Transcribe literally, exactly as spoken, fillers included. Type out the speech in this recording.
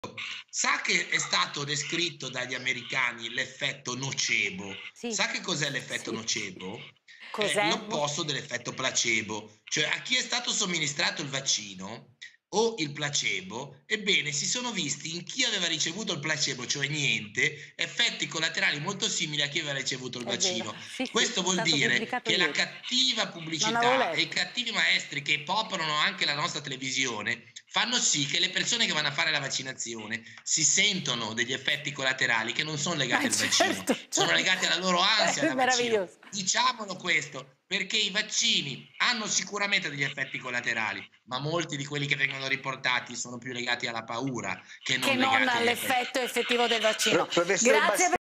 Sa che è stato descritto dagli americani l'effetto nocebo? Sì, Sa che cos'è l'effetto sì. nocebo? È Cos'è? Mo l'opposto dell'effetto placebo, cioè a chi è stato somministrato il vaccino o il placebo, ebbene si sono visti in chi aveva ricevuto il placebo, cioè niente, effetti collaterali molto simili a chi aveva ricevuto il È vero, vaccino. sì, sì, Questo è vuol stato dire pubblicato che la ieri. cattiva Non avevo pubblicità e i letto. cattivi maestri che popolano anche la nostra televisione fanno sì che le persone che vanno a fare la vaccinazione si sentono degli effetti collaterali che non sono legati Ma al vaccino, certo, sono certo. legati alla loro ansia È da vaccino. meraviglioso. Diciamolo questo, perché i vaccini hanno sicuramente degli effetti collaterali, ma molti di quelli che vengono riportati sono più legati alla paura che Che non non legati agli effetti. all'effetto effettivo del vaccino. Pro professor Grazie Basti per